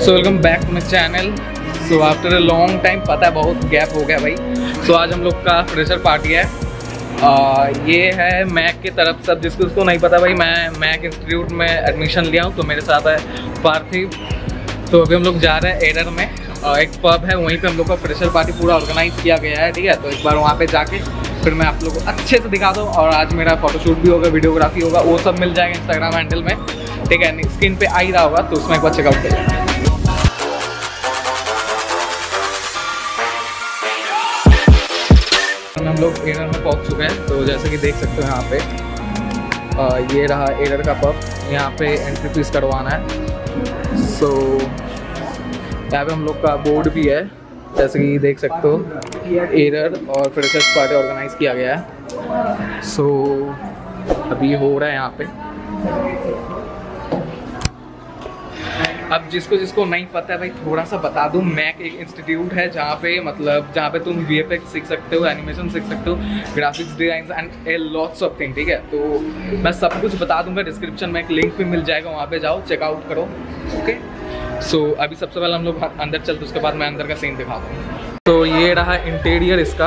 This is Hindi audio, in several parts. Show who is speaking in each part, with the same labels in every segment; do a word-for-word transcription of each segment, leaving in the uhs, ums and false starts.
Speaker 1: So welcome back to my channel. So after a long time, पता है बहुत गैप हो गया भाई। सो so, आज हम लोग का फ्रेशर पार्टी है। uh, ये है मैक की तरफ से। जिसको उसको नहीं पता भाई, मैं मैक इंस्टीट्यूट में एडमिशन लिया हूँ, तो मेरे साथ है पार्थिव। तो अभी हम लोग जा रहे हैं एरर में, uh, एक पब है, वहीं पे हम लोग का फ्रेशर पार्टी पूरा ऑर्गेनाइज किया गया है। ठीक है, तो एक बार वहाँ पे जाके फिर मैं आप लोगों को अच्छे से दिखा दूँ। और आज मेरा फोटोशूट भी होगा, वीडियोग्राफी होगा, वो सब मिल जाएगा इंस्टाग्राम हैंडल में। ठीक है, स्क्रीन पे आ ही रहा होगा, तो उसमें एक बार चेकआउट करिए। हम लोग एरर में पहुंच चुके हैं। तो जैसे कि देख सकते हो यहाँ पे आ, ये रहा एरर का पब। यहाँ पे एंट्री फीस करवाना है। सो so, यहाँ पे हम लोग का बोर्ड भी है, जैसे कि देख सकते हो। एरर और फ्रेशर्स पार्टी ऑर्गेनाइज किया गया है। सो so, अभी हो रहा है यहाँ पे। अब जिसको जिसको नहीं पता है भाई, थोड़ा सा बता दूं। मैक एक इंस्टीट्यूट है जहाँ पे मतलब जहाँ पे तुम वी एफ एक्स सीख सकते हो, एनिमेशन सीख सकते हो, graphics design and a lots of thing. ठीक है, तो मैं सब कुछ बता दूंगा डिस्क्रिप्शन में, एक लिंक भी मिल जाएगा, वहाँ पे जाओ, चेकआउट करो। ओके, सो so, अभी सबसे पहले हम लोग अंदर चलते, उसके बाद मैं अंदर का सीन दिखाता हूँ। तो ये रहा इंटीरियर इसका।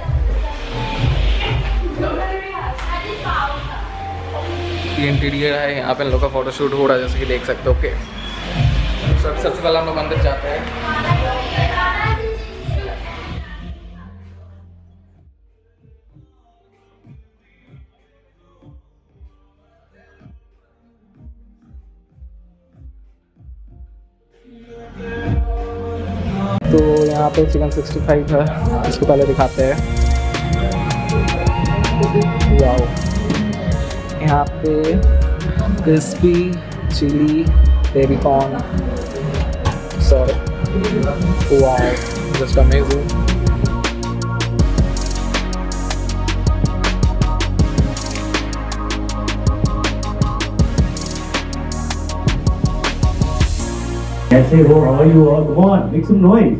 Speaker 1: ये इंटीरियर है, यहाँ पे हम लोग का फोटोशूट हो रहा है, जैसे कि देख सकते हो। ओके, सब सबसे पहले हम लोग अंदर जाते हैं। तो यहाँ पे चिकन सिक्सटी फाइव है, इसको पहले दिखाते हैं। वाओ, यहाँ पे crispy chilli baby corn, sir wow, just amazing.
Speaker 2: कैसे हो? How are you all? Come on, make some noise.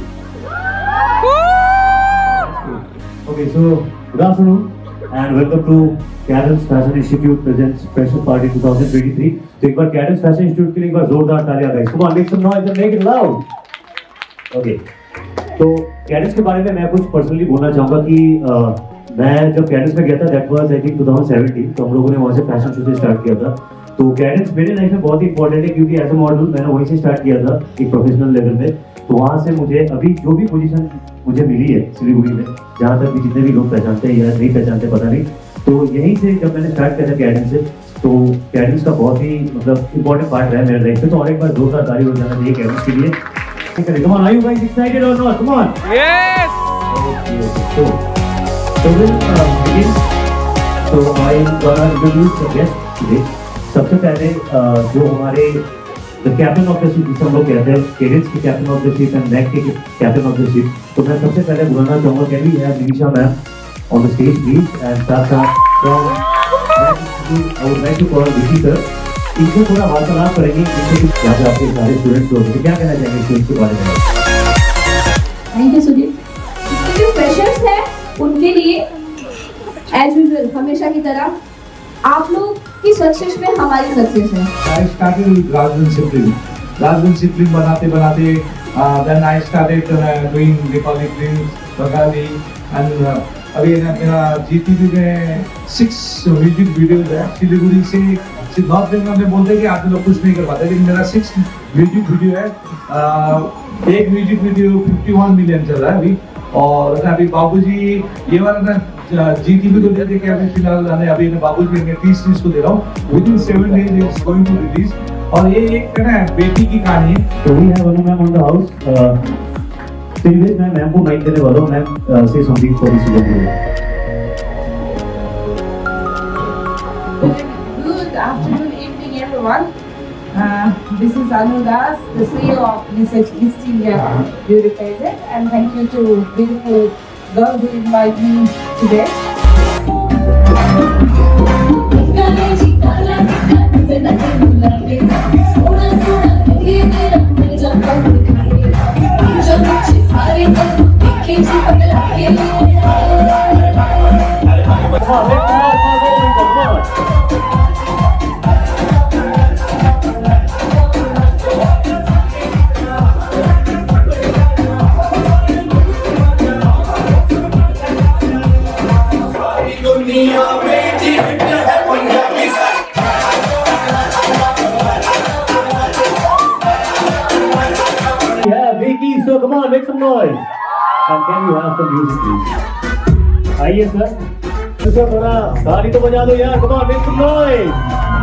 Speaker 2: Okay, so good afternoon and welcome to Cadence Fashion Institute presents Fresher Party twenty twenty-three. तो एक बार Cadence Fashion Institute के लिए एक बार जोरदार तालियां guys. Come on, make some noise and make it loud. Okay. तो Cadence के बारे में मैं कुछ पर्सनली बोलना चाहूँगा कि uh, मैं जब Cadence में गया था, that was I think twenty seventeen, तो हम लोगों ने वहाँ से फैशन शो से स्टार्ट किया था। तो कैडेंस मेरे लाइफ में बहुत ही इंपॉर्टेंट है, क्योंकि एज ए मॉडल मैंने वहीं से स्टार्ट किया था एक प्रोफेशनल लेवल में। तो वहाँ से मुझे अभी जो भी पोजीशन मुझे मिली है सिलीगुड़ी में, जहाँ तक भी जितने भी लोग पहचानते हैं या नहीं पहचानते पता नहीं, तो यहीं से जब मैंने स्टार्ट किया था कैडेंस से, तो कैडेंस का बहुत ही मतलब इंपॉर्टेंट पार्ट रहा है मेरे लाइफ में। तो और एक बार जोरदार ताली हो जाना चाहिए कैडेंस के लिए। Come on, are you guys excited or not? Come on.
Speaker 1: Yes.
Speaker 2: So, so we'll uh, begin. So I'm gonna introduce the guest today. सबसे पहले जो हमारे the captain of the ship जिसे हम लोग कहते हैं, कैडेंस के captain of the ship and MAC के कैप्टन ऑफ द शिप, तो मैं सबसे पहले बुलाना चाहूँगा, can we have Nimisha ma'am on the stage please. And साथ साथ from I would like to call Vicky sir. इनसे थोड़ा वार्तालाप करेंगे, इनसे कुछ यहाँ पे आपके सारे स्टूडेंट्स लोग हैं, क्या कहना चाहेंगे स्टूडेंट्स के बारे में?
Speaker 3: Thank you Sudeep. जो फ्रेशर्स हैं उनके लिए एज यूजुअल हमेशा की तरह आप लोग की सक्सेस में हमारी सक्सेस है।
Speaker 4: I started with Rajvan Sibling. Rajvan Sibling बनाते बनाते uh, then I started uh, doing Nepali films, Bengali and uh, अभी ना मेरा जी टी वी में सिक्स म्यूजिक वीडियोज है। सिलीगुड़ी से नॉर्थ बंगाल में बोलते हैं कि आप लोग कुछ नहीं कर पाते, लेकिन मेरा सिक्स म्यूजिक वीडियो है। uh, एक म्यूजिक वीडियो इक्यावन मिलियन चल रहा है अभी। और अभी बाबूजी ये वाला ना जी टी वी को दे के अभी फिलहाल अभी मैं बाबूजी के तीस तीस को दे रहा हूँ। Within seven days it's going to release. और ये एक ना बेटी की कहानी है।
Speaker 2: तो we have Anu ma'am on the house. तो इस मैं मैम को माइक देने वाला हूँ। मैम से something for this event.
Speaker 5: Good afternoon, evening everyone. Uh, this is Anu Das, the C E O of Missus East India Beauty Pageant, and thank you to beautiful girl who invited me today.
Speaker 2: Come on, make some noise. And can you have some music, please? आइए सर, सर थोड़ा गाड़ी तो बजा दो यार. Come on, make some noise.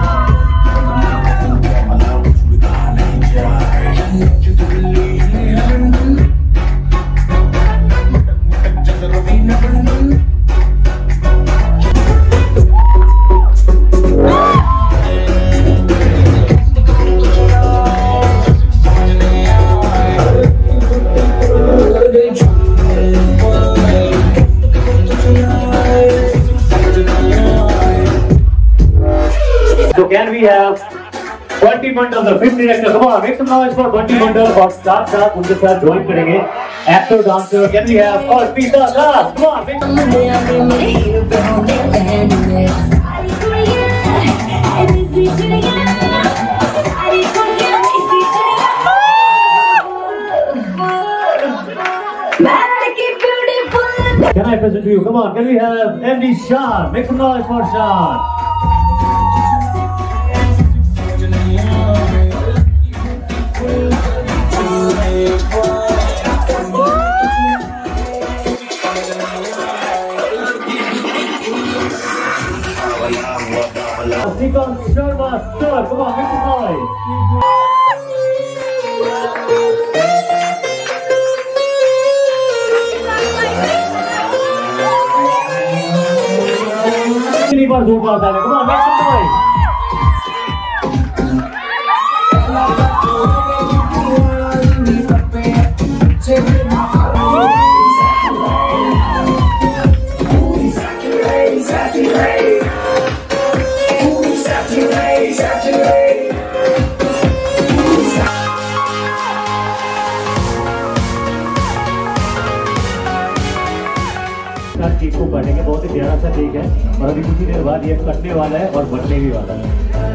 Speaker 2: So can we have Bunty Mandal, the film director? Come on, make some noise for Bunty Mandal. और साथ साथ उनके साथ join करेंगे actor, dancer. Can we have Arpita Das? Come on, make some Can I present to you? Come on, can we have M D Shan? Make some noise for Shan. Srikanth Sharma, sir, come on, make some noise. Three bars, two bars, come on, make some noise. Cake को काटेंगे, बहुत ही प्यारा सा केक है और अभी कुछ ही देर बाद ये कटने वाला है और बनने भी वाला है.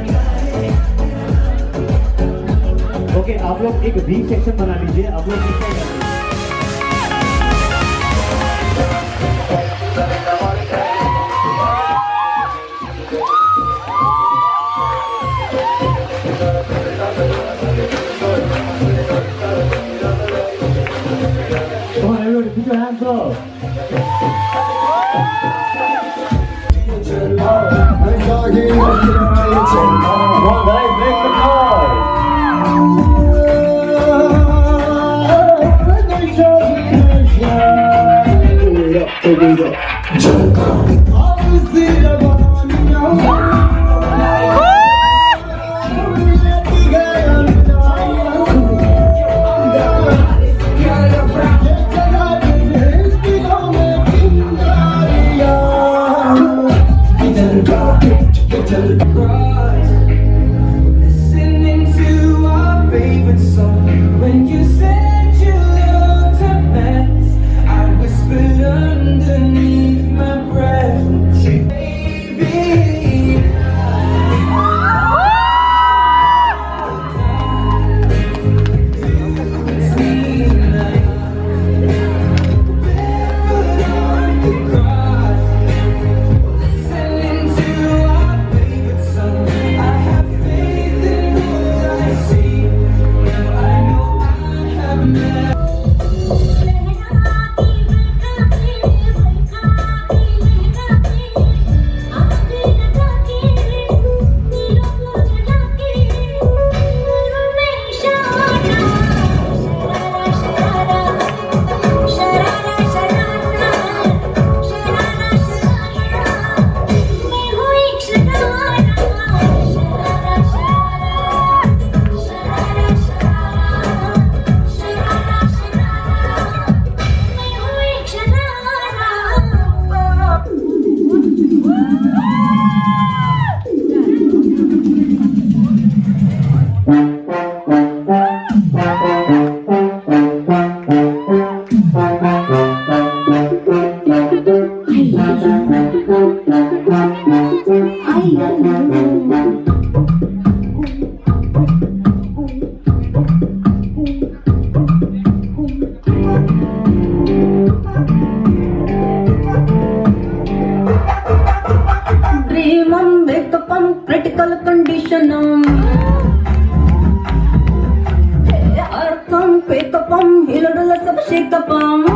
Speaker 2: ओके, आप लोग एक बी सेक्शन बना लीजिए. आप लोग किस तरह Come on, everybody, put your hands up. Come on, guys, make some noise.
Speaker 6: Listening to our favorite song. When you said you looked a mess, I whispered underneath my breath, baby. critical condition.
Speaker 7: some, pick up on, heal a little some, shake up on.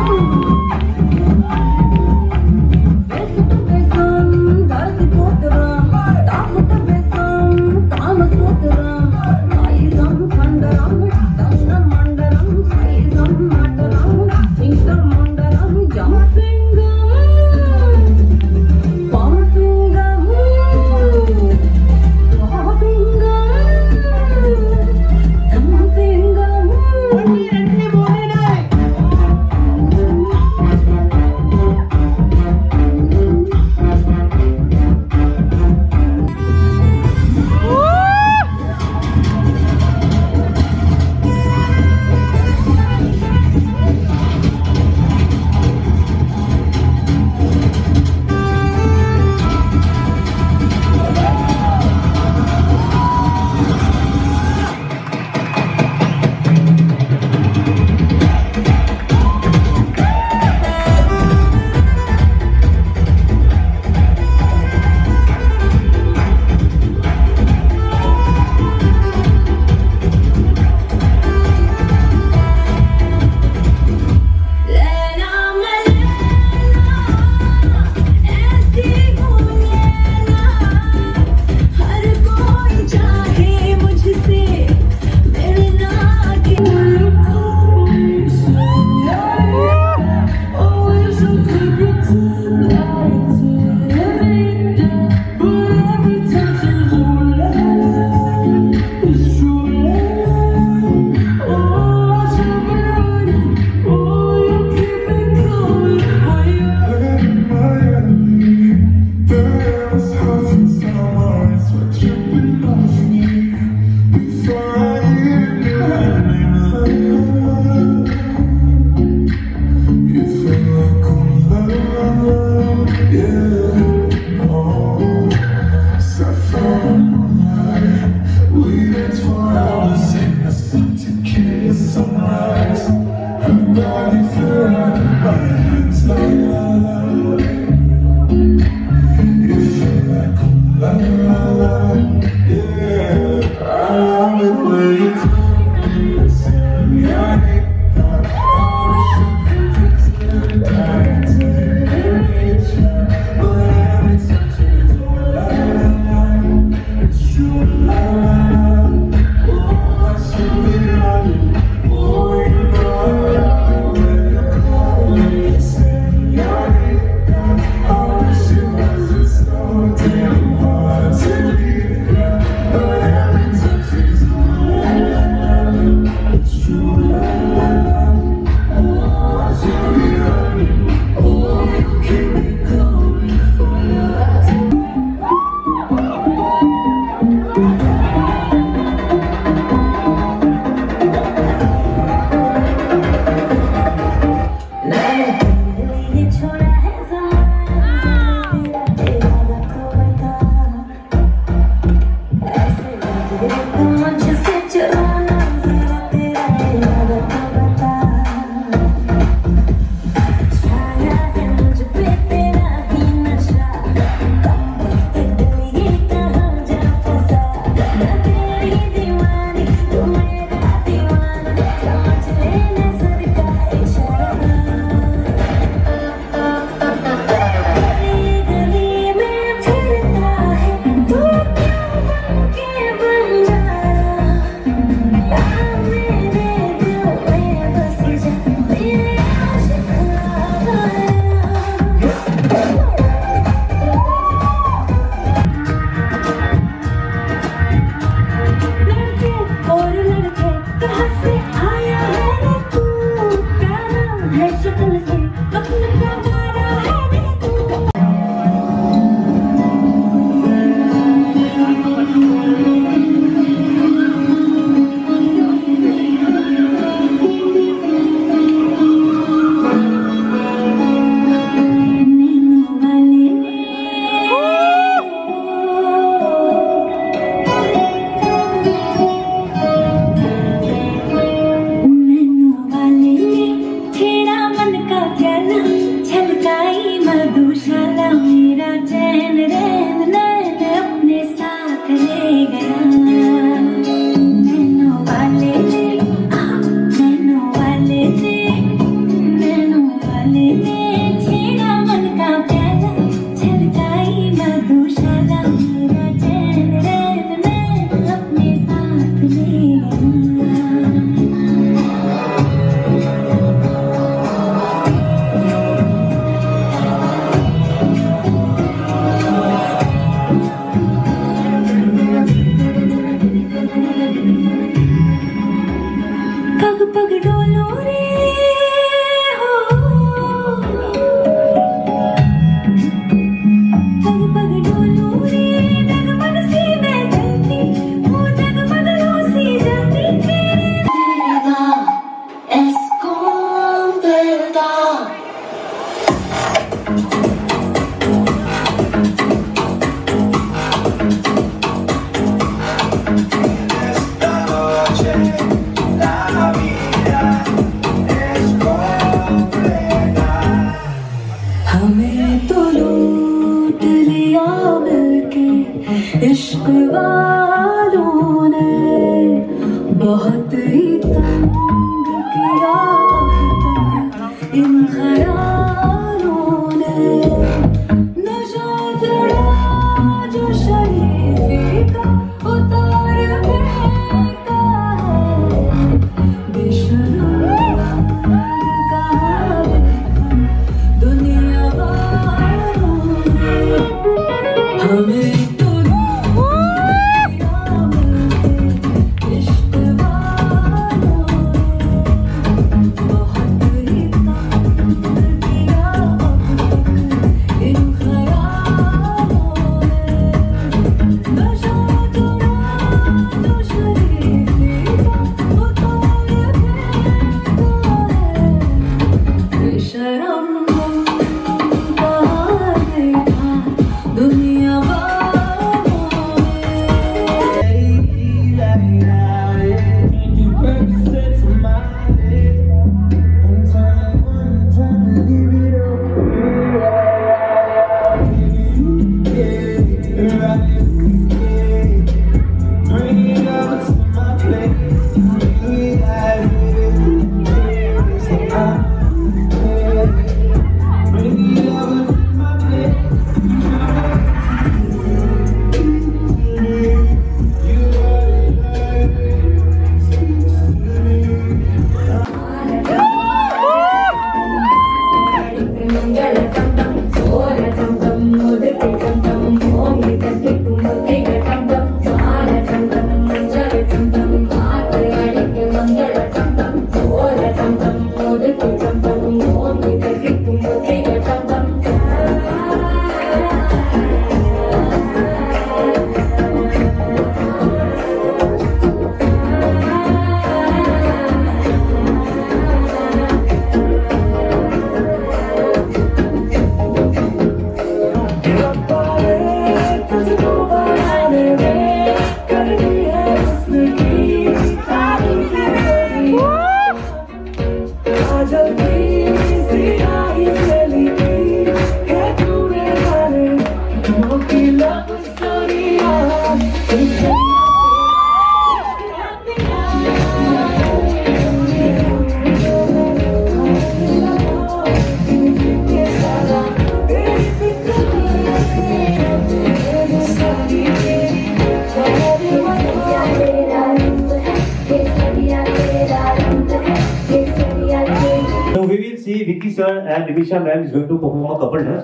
Speaker 2: Vicky sir and Nimisha ma'am is going to perform a couple dance.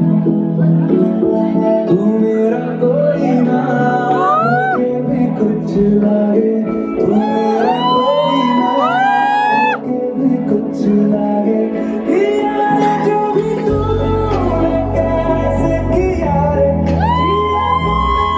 Speaker 6: तू मेरा कोई ना के भी कुछ लागे, तू मेरा कोई ना के भी कुछ लागे, यार जो भी तूने कैसे किया रे, जिया को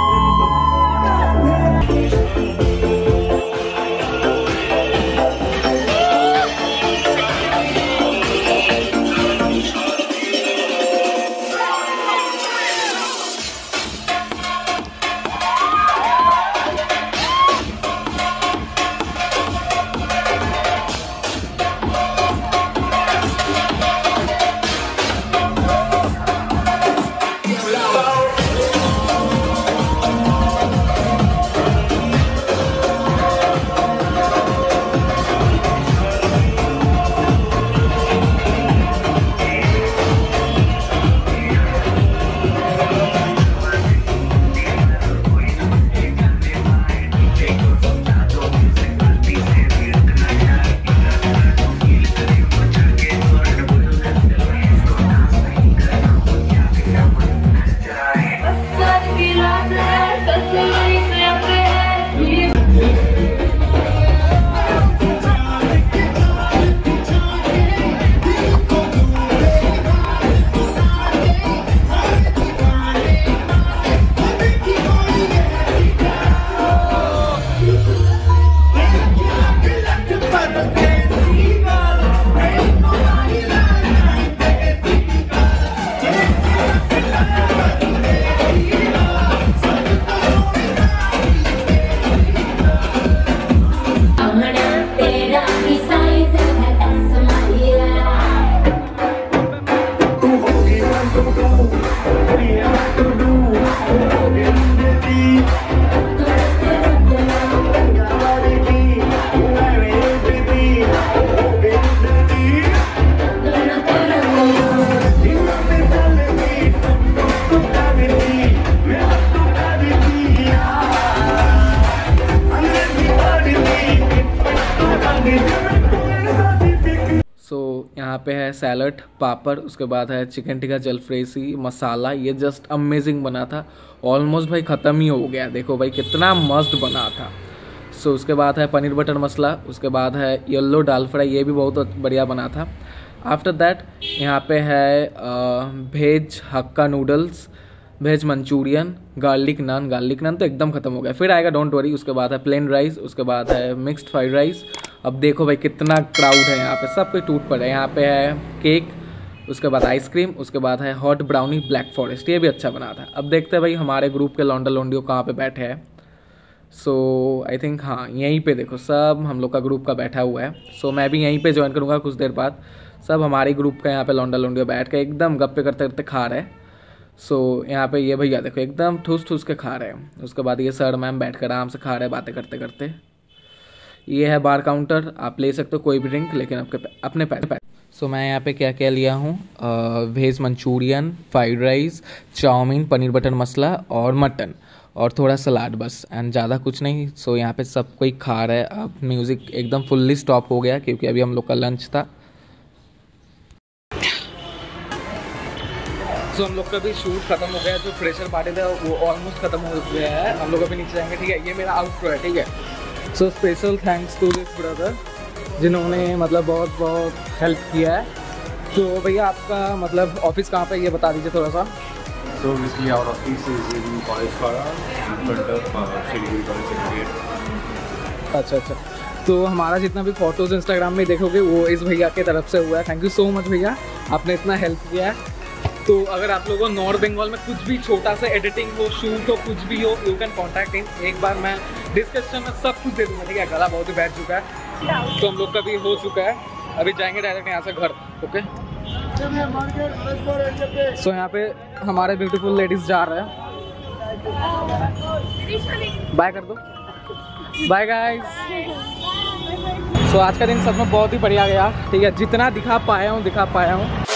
Speaker 1: यहाँ पे है सैलड, पापड़, उसके बाद है चिकन टिक्का जलफ्रेसी मसाला। ये जस्ट अमेजिंग बना था, ऑलमोस्ट भाई ख़त्म ही हो गया। देखो भाई कितना मस्त बना था। सो so, उसके बाद है पनीर बटर मसाला, उसके बाद है येलो दाल फ्राई, ये भी बहुत बढ़िया बना था। आफ्टर दैट यहाँ पे है veg hakka noodles, veg Manchurian, garlic naan. Garlic naan तो एकदम ख़त्म हो गया, फिर आएगा डोंट वरी। उसके बाद है प्लेन राइस, उसके बाद है मिक्स्ड फ्राइड राइस। अब देखो भाई कितना क्राउड है यहाँ पे, सब कोई टूट पड़े। यहाँ पे है केक, उसके बाद आइसक्रीम, उसके बाद है हॉट ब्राउनी ब्लैक फॉरेस्ट, ये भी अच्छा बना था। अब देखते हैं भाई हमारे ग्रुप के लौंडा लौंडियो कहाँ पे बैठे हैं। सो आई थिंक हाँ यहीं पे देखो सब हम लोग का ग्रुप का बैठा हुआ है। सो so, मैं भी यहीं पे ज्वाइन करूँगा कुछ देर बाद। सब हमारे ग्रुप का यहाँ पे लौंडा लौंडियो बैठ के एकदम गप्पे करते करते खा रहे हैं। सो so, यहाँ पे ये भैया देखो एकदम ठूस ठूस के खा रहे हैं। उसके बाद ये सर मैम बैठ कर आराम से खा रहे हैं बातें करते करते। ये है बार काउंटर, आप ले सकते हो कोई भी ड्रिंक, लेकिन आपके अपने पैसे। सो so, मैं यहाँ पे क्या क्या लिया हूँ, veg Manchurian, fried rice, chow mein, paneer butter masala और मटन और थोड़ा सलाद बस, एंड ज़्यादा कुछ नहीं। सो so, यहाँ पे सब कोई खा रहा है। अब म्यूज़िक एकदम फुल्ली स्टॉप हो गया क्योंकि अभी हम लोग का लंच था। सो so, हम लोग का भी शूट खत्म हो गया, जो फ्रेशर पार्टी था वो ऑलमोस्ट खत्म हो गया है। हम लोग अभी नीचे जाएंगे, ठीक है। ये मेरा आउटरो है, ठीक है। So special thanks to this brother जिन्होंने मतलब बहुत बहुत हेल्प किया है। तो भैया आपका मतलब ऑफिस कहाँ पे, ये बता दीजिए थोड़ा सा।
Speaker 8: So basically our office is in College Para, in front of uh, Siliguri College Secretariat.
Speaker 1: अच्छा अच्छा, तो हमारा जितना भी फोटोज़ इंस्टाग्राम में देखोगे वो इस भैया के तरफ से हुआ है। थैंक यू सो मच भैया, आपने इतना हेल्प किया है। तो अगर आप लोगों को नॉर्थ बंगाल में कुछ भी छोटा सा एडिटिंग हो, शूट हो, कुछ भी हो, यू कैन कॉन्टैक्ट हिम। एक बार मैं डिस्क्रिप्शन में सब कुछ दे दूँगा, ठीक है। गला बहुत ही बैठ चुका है, तो हम लोग का भी हो चुका है। अभी जाएंगे डायरेक्ट यहाँ से घर, ओके। सो so, यहाँ पे हमारे ब्यूटीफुल लेडीज जा रहे हैं। बाय कर दो, बाय गाइस। सो आज का दिन सच में बहुत ही बढ़िया गया, ठीक है। जितना दिखा पाया हूँ दिखा पाया हूँ